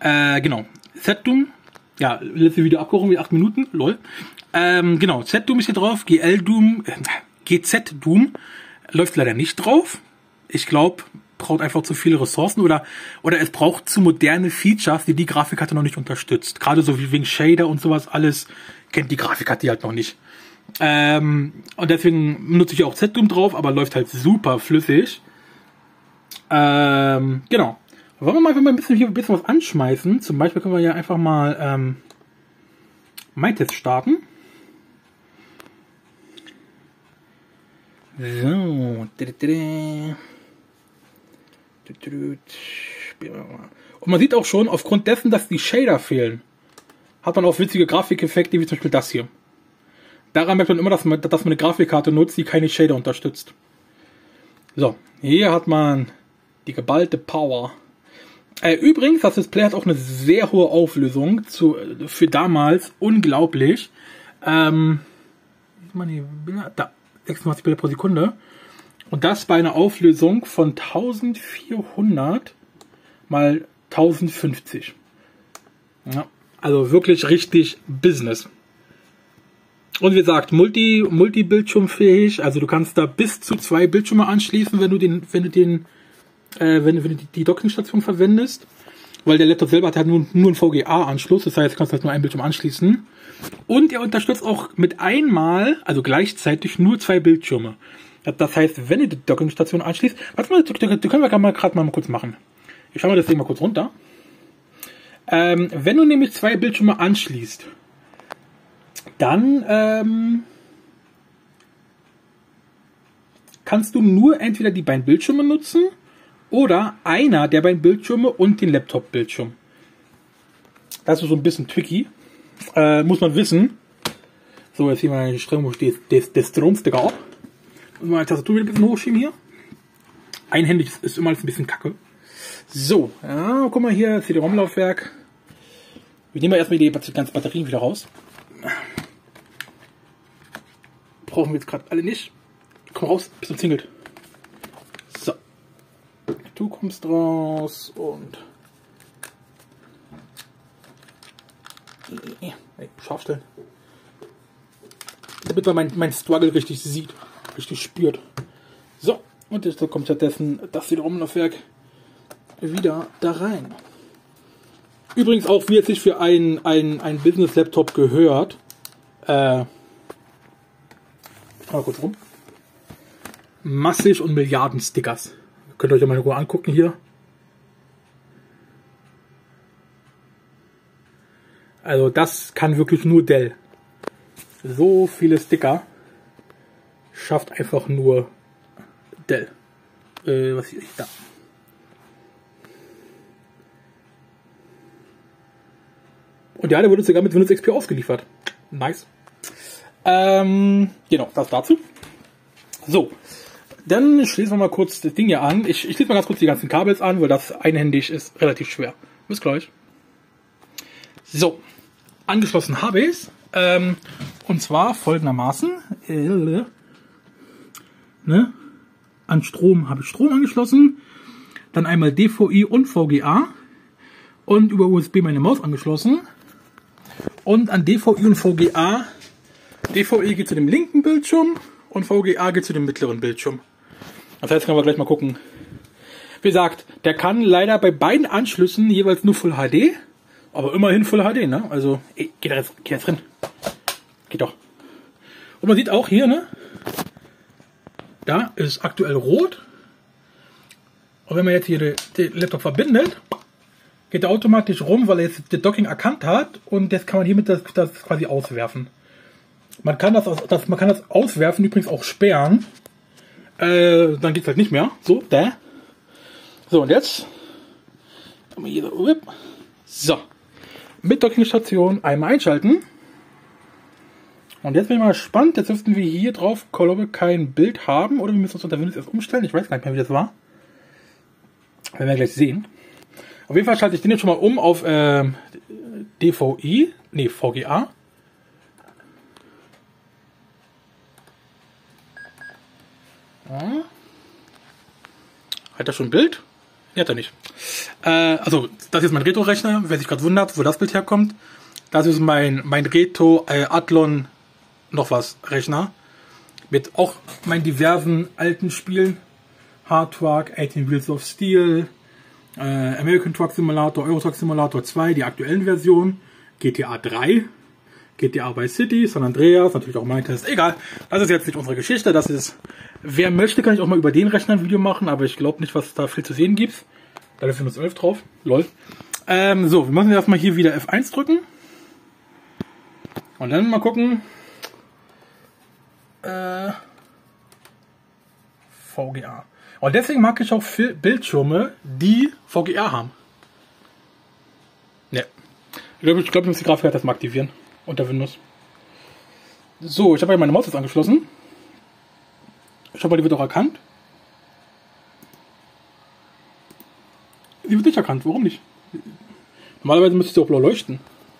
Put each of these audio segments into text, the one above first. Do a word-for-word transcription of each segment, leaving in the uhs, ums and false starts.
Äh, genau. Z-Doom. Ja, letzte Video abgebrochen wie acht Minuten. Lol. Ähm, genau. Z-Doom ist hier drauf. G L-Doom. Äh, G Z-Doom läuft leider nicht drauf. Ich glaube, braucht einfach zu viele Ressourcen oder oder es braucht zu moderne Features, die die Grafikkarte noch nicht unterstützt. Gerade so wie wegen Shader und sowas alles kennt die Grafikkarte halt noch nicht. Ähm, und deswegen nutze ich auch Z-Doom drauf, aber läuft halt super flüssig. Ähm, genau. Wollen wir mal einfach mal ein bisschen hier ein bisschen was anschmeißen? Zum Beispiel können wir ja einfach mal ähm, MyTest starten. So. Und man sieht auch schon, aufgrund dessen, dass die Shader fehlen, hat man auch witzige Grafikeffekte, wie zum Beispiel das hier. Daran merkt man immer, dass man, dass man eine Grafikkarte nutzt, die keine Shader unterstützt. So, hier hat man die geballte Power. Äh, übrigens, das Display hat auch eine sehr hohe Auflösung, zu, für damals unglaublich. Ähm, da, sechsundzwanzig Bilder pro Sekunde. Und das bei einer Auflösung von eintausendvierhundert mal tausendfünfzig. Ja, also wirklich richtig Business. Und wie gesagt, multi, multi-Bildschirmfähig, also du kannst da bis zu zwei Bildschirme anschließen, wenn du den, wenn du den, äh, wenn, wenn du die, die Dockingstation verwendest, weil der Laptop selber hat halt nur, nur einen V G A-Anschluss, das heißt, du kannst halt nur einen Bildschirm anschließen. Und er unterstützt auch mit einmal, also gleichzeitig nur zwei Bildschirme. Das heißt, wenn ihr die Dockingstation anschließt, warte mal, das können wir gerade mal, grad mal kurz machen. Ich schaue mal das Ding mal kurz runter. Ähm, wenn du nämlich zwei Bildschirme anschließt, dann ähm, kannst du nur entweder die beiden Bildschirme nutzen oder einer der beiden Bildschirme und den Laptop-Bildschirm. Das ist so ein bisschen tricky. Äh, muss man wissen. So, jetzt hier mal die Strom, des, des, des Stromsticker ab. Und mal die Tastatur wieder ein bisschen hochschieben hier. Einhändig ist, ist immer ein bisschen kacke. So, ja, guck mal hier, C D-ROM-Laufwerk. Wir nehmen erstmal die ganzen Batterien wieder raus. Brauchen wir jetzt gerade alle nicht. Komm raus, bist umzingelt. So. Du kommst raus und. Hey, scharf stellen. Damit man mein, mein Struggle richtig sieht, richtig spürt. So, und jetzt kommt stattdessen das CD-ROM-Laufwerk wieder da rein. Übrigens auch, wie es sich für einen ein Business-Laptop gehört. Äh, mal kurz rum. Massig und Milliarden Stickers. Könnt ihr euch ja mal in Ruhe angucken hier. Also das kann wirklich nur Dell. So viele Sticker schafft einfach nur Dell. Äh, was sehe ich da? Und ja, der wurde sogar mit Windows X P ausgeliefert. Nice. Ähm, genau, das dazu. So, dann schließen wir mal kurz das Ding hier an. Ich, ich schließe mal ganz kurz die ganzen Kabels an, weil das einhändig ist relativ schwer. Bis gleich. So, angeschlossen habe ich es. Ähm, und zwar folgendermaßen. Äh, ne? An Strom habe ich Strom angeschlossen. Dann einmal D V I und V G A. Und über U S B meine Maus angeschlossen. Und an D V I und V G A. D V I geht zu dem linken Bildschirm und V G A geht zu dem mittleren Bildschirm. Das heißt, können wir gleich mal gucken. Wie gesagt, der kann leider bei beiden Anschlüssen jeweils nur Full H D. Aber immerhin Full H D, ne? Also, ey, geht da jetzt, geht jetzt drin. Geht doch. Und man sieht auch hier, ne? Da ist aktuell rot. Und wenn man jetzt hier den, den Laptop verbindet, geht er automatisch rum, weil er jetzt das Docking erkannt hat. Und jetzt kann man hiermit das, das quasi auswerfen. Man kann das, das, man kann das Auswerfen übrigens auch sperren. Äh, dann geht es halt nicht mehr. So, da. So, und jetzt. Haben wir hier so. So. Mit Dockingstation einmal einschalten. Und jetzt bin ich mal gespannt. Jetzt dürften wir hier drauf, glaube ich, kein Bild haben. Oder wir müssen uns unter Windows erst umstellen. Ich weiß gar nicht mehr, wie das war. Werden wir gleich sehen. Auf jeden Fall schalte ich den jetzt schon mal um auf äh, D V I. Ne, V G A. Ja. Hat er schon ein Bild? Nee, hat er nicht. Äh, also, das ist mein Retro-Rechner, wer sich gerade wundert, wo das Bild herkommt. Das ist mein, mein Retro äh, Athlon noch was Rechner. Mit auch meinen diversen alten Spielen. Hard Truck, achtzehn Wheels of Steel, äh, American Truck Simulator, Euro Truck Simulator zwei, die aktuellen Versionen, G T A drei, G T A Vice City, San Andreas, natürlich auch mein Test. Egal, das ist jetzt nicht unsere Geschichte. Das ist, wer möchte, kann ich auch mal über den Rechner ein Video machen, aber ich glaube nicht, was es da viel zu sehen gibt. Da ist Windows elf drauf. Lol. Ähm, so, wir müssen erstmal hier wieder F eins drücken. Und dann mal gucken. Äh, V G A. Und deswegen mag ich auch Bildschirme, die V G A haben. Ne. Ich glaube, ich, glaub, ich muss die Grafikkarte erstmal aktivieren. Unter Windows. So, ich habe ja meine Maus jetzt angeschlossen. Ich hoffe, die wird auch erkannt. Sie wird nicht erkannt, warum nicht? Normalerweise müsste sie auch blau leuchten.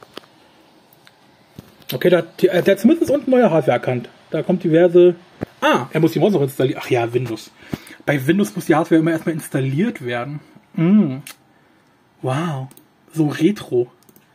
Okay, der, der hat zumindest unten neue Hardware erkannt. Da kommt diverse... Ah, er muss die Maus noch installieren. Ach ja, Windows. Bei Windows muss die Hardware immer erstmal installiert werden. Mm. Wow. So retro.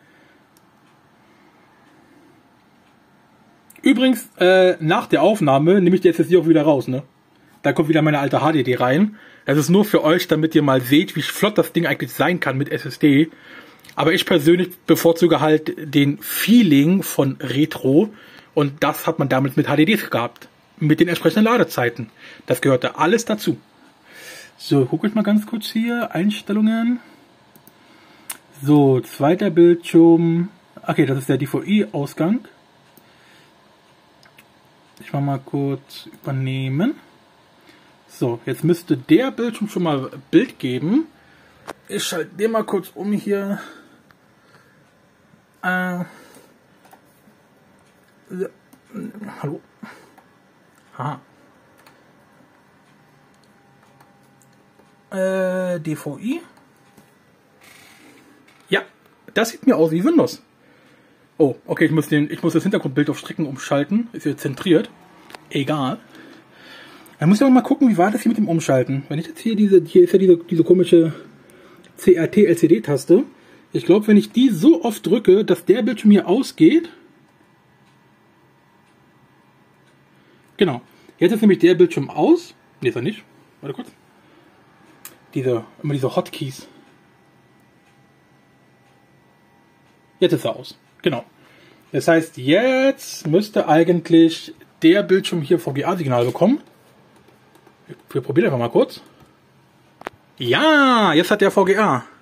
Übrigens, äh, nach der Aufnahme nehme ich die S S D auch wieder raus, ne? Da kommt wieder meine alte H D D rein. Das ist nur für euch, damit ihr mal seht, wie flott das Ding eigentlich sein kann mit S S D. Aber ich persönlich bevorzuge halt den Feeling von Retro. Und das hat man damals mit H D Ds gehabt. Mit den entsprechenden Ladezeiten. Das gehörte alles dazu. So, gucke ich mal ganz kurz hier. Einstellungen. So, zweiter Bildschirm. Okay, das ist der D V I-Ausgang. Ich mache mal kurz übernehmen. So, jetzt müsste der Bildschirm schon mal Bild geben. Ich schalte den mal kurz um hier. Äh, hallo. Aha. Äh, D V I. Ja, das sieht mir aus wie Windows. Oh, okay, ich muss, den, ich muss das Hintergrundbild auf Strecken umschalten. Ist jetzt zentriert. Egal. Dann muss ich auch mal gucken, wie war das hier mit dem Umschalten. Wenn ich jetzt hier diese, hier ist ja diese, diese komische C R T L C D-Taste. Ich glaube, wenn ich die so oft drücke, dass der Bildschirm hier ausgeht. Genau. Jetzt ist nämlich der Bildschirm aus. Ne, ist er nicht. Warte kurz. Diese, immer diese Hotkeys. Jetzt ist er aus. Genau. Das heißt, jetzt müsste eigentlich der Bildschirm hier V G A-Signal bekommen. Wir probieren einfach mal kurz. Ja, jetzt hat der V G A.